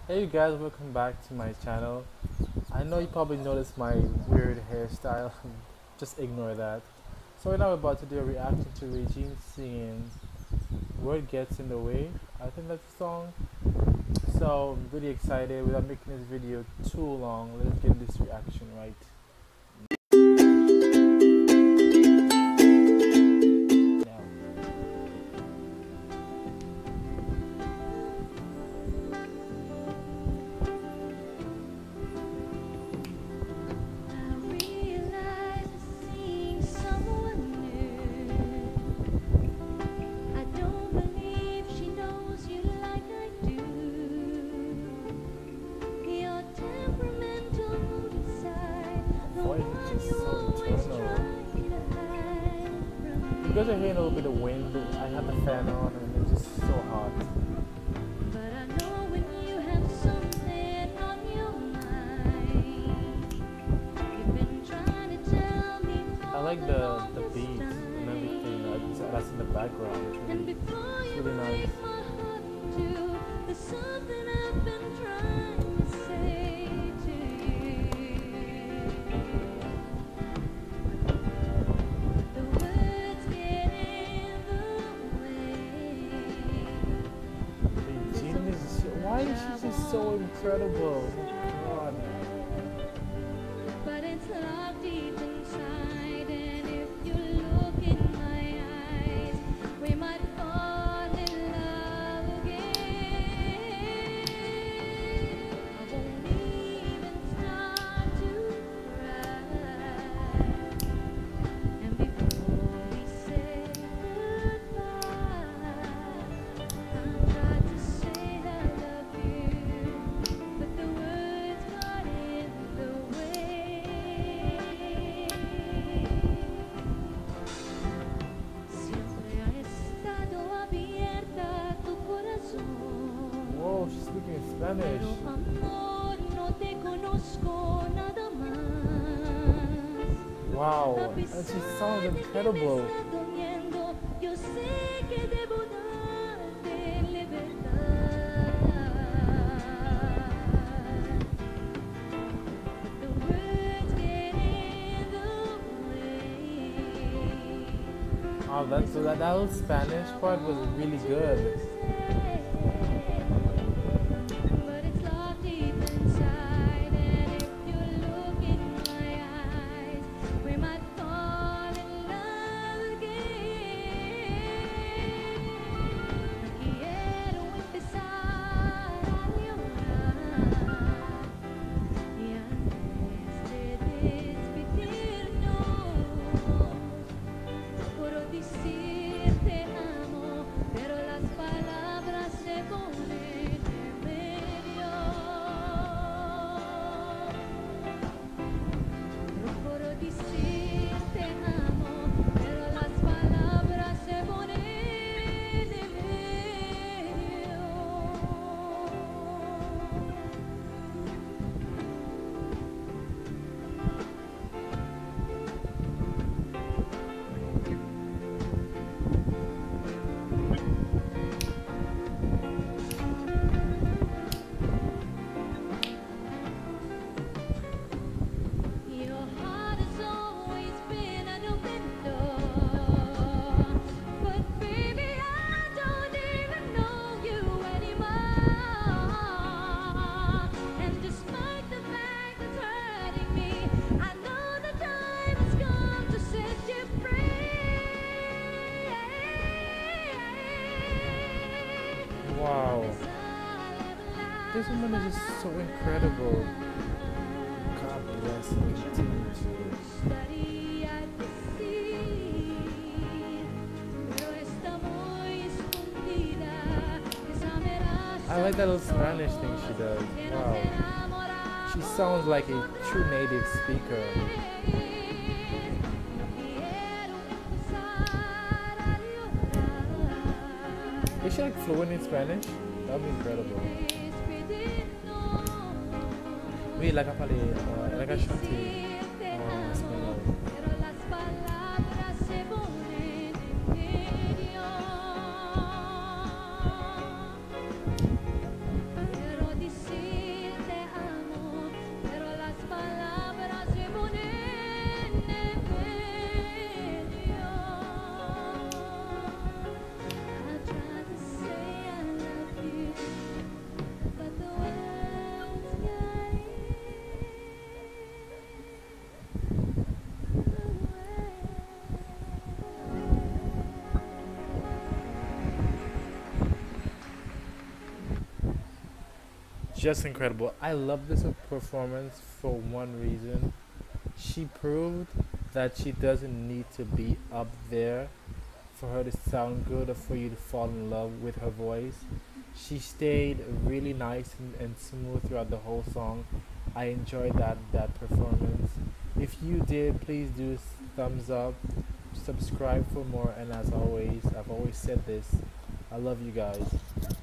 Hey you guys, welcome back to my channel. I know you probably noticed my weird hairstyle, just ignore that. So right now we're about to do a reaction to Regine singing Word Gets in the Way. I think that's the song. So I'm really excited. Without making this video too long, let's get this reaction right now. Voice is just so internal. You guys are hearing a little bit of wind. I have the fan on and it's just so hot. I like the beat and everything that's in the background. It's really nice. Why is she just so incredible? God. But it's locked deep inside, and if you look in my eyes, we might fall in love again. I won't even start to cry, and before we say goodbye, I tried to say I love you, but the words got in the way. Siempre ha estado abierta tu corazón. Whoa, she's speaking in Spanish. Pero amor, no te conozco nada más. Wow, and she sounds incredible. Yo sé que debo darte libertad. But the words get in the way. Oh, that little Spanish part was really good. But it's locked deep inside, and if you look in my eyes, we might fall in love again. No quiero empezar a llorar, y antes de despedirnos, por decirte amo, pero las palabras se ponen en medio. Por decirte amo, pero las palabras se ponen en medio. Your heart has always been an open door, but baby, I don't even know you anymore. And despite the fact it's hurting me, I know the time has come to set you free. Wow, this woman is just so incredible. God bless and continue to. Gustaría decir, pero está muy escondida. I like that little Spanish thing she does. Wow, she sounds like a true native speaker. Is she like fluent in Spanish? That'd be incredible. Wait, like like a shanty. Español. Quiero decir just incredible. I love this performance for one reason. She proved that she doesn't need to be up there for her to sound good or for you to fall in love with her voice. She stayed really nice and smooth throughout the whole song. I enjoyed that performance. If you did, please do thumbs up, subscribe for more, and as always, I've always said this. I love you guys.